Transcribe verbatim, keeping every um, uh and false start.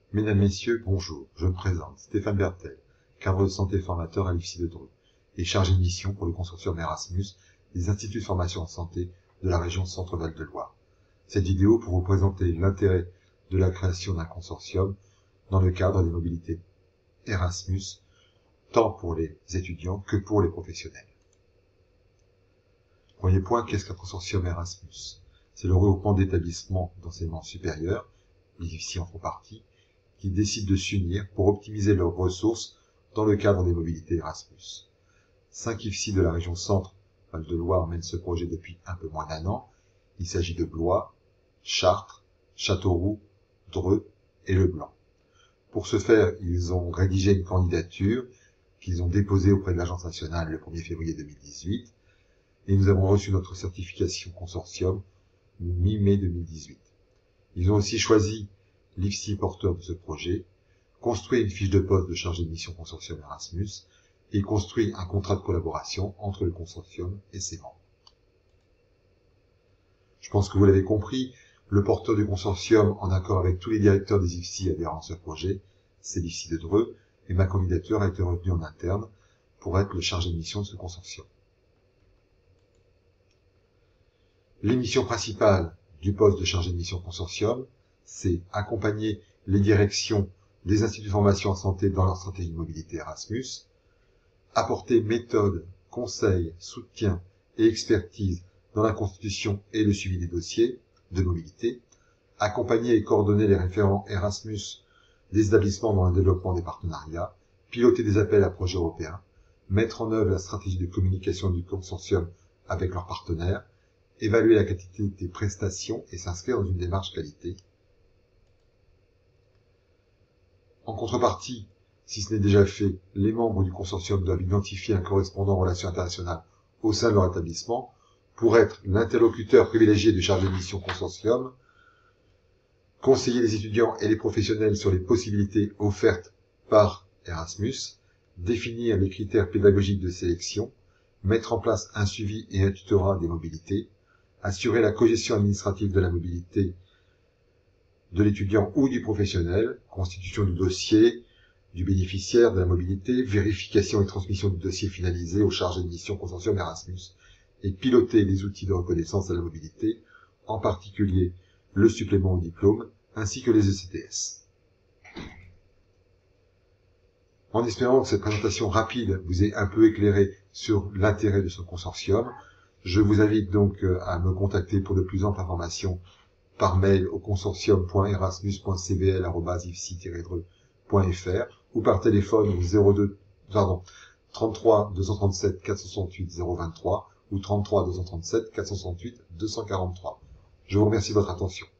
Mesdames, Messieurs, bonjour. Je me présente, Stéphane Bertel, cadre de santé formateur à l'I F S I de Dreux et chargé de mission pour le consortium Erasmus des instituts de formation en santé de la région Centre-Val de Loire. Cette vidéo pour vous présenter l'intérêt de la création d'un consortium dans le cadre des mobilités Erasmus, tant pour les étudiants que pour les professionnels. Premier point, qu'est-ce qu'un consortium Erasmus? C'est le regroupement d'établissements d'enseignement supérieur, les I F S I en font partie, qui décident de s'unir pour optimiser leurs ressources dans le cadre des mobilités Erasmus. Cinq I F S I de la région Centre-Val de Loire mènent ce projet depuis un peu moins d'un an. Il s'agit de Blois, Chartres, Châteauroux, Dreux et Le Blanc. Pour ce faire, ils ont rédigé une candidature qu'ils ont déposée auprès de l'Agence nationale le premier février deux mille dix-huit et nous avons reçu notre certification consortium mi-mai deux mille dix-huit. Ils ont aussi choisi l'I F S I porteur de ce projet, construit une fiche de poste de chargé de mission consortium Erasmus et construit un contrat de collaboration entre le consortium et ses membres. Je pense que vous l'avez compris, le porteur du consortium, en accord avec tous les directeurs des I F S I adhérents à ce projet, c'est l'I F S I de Dreux, et ma candidature a été retenue en interne pour être le chargé de mission de ce consortium. Les missions principales du poste de chargé de mission consortium, c'est accompagner les directions des instituts de formation en santé dans leur stratégie de mobilité Erasmus, apporter méthode, conseils, soutien et expertise dans la constitution et le suivi des dossiers de mobilité, accompagner et coordonner les référents Erasmus des établissements dans le développement des partenariats, piloter des appels à projets européens, mettre en œuvre la stratégie de communication du consortium avec leurs partenaires, évaluer la qualité des prestations et s'inscrire dans une démarche qualité. En contrepartie, si ce n'est déjà fait, les membres du consortium doivent identifier un correspondant en relations internationales au sein de leur établissement pour être l'interlocuteur privilégié du chargé de mission consortium, conseiller les étudiants et les professionnels sur les possibilités offertes par Erasmus, définir les critères pédagogiques de sélection, mettre en place un suivi et un tutorat des mobilités, assurer la cogestion administrative de la mobilité de l'étudiant ou du professionnel, constitution du dossier, du bénéficiaire de la mobilité, vérification et transmission du dossier finalisé au chargé de mission consortium Erasmus, et piloter les outils de reconnaissance de la mobilité, en particulier le supplément au diplôme, ainsi que les E C T S. En espérant que cette présentation rapide vous ait un peu éclairé sur l'intérêt de ce consortium, je vous invite donc à me contacter pour de plus amples informations par mail au consortium point erasmus point c b l arobase i f s i tiret dreux point f r ou par téléphone au zéro deux, pardon, trente-trois deux cent trente-sept quatre cent soixante-huit zéro vingt-trois ou trente-trois deux cent trente-sept quatre cent soixante-huit deux cent quarante-trois. Je vous remercie de votre attention.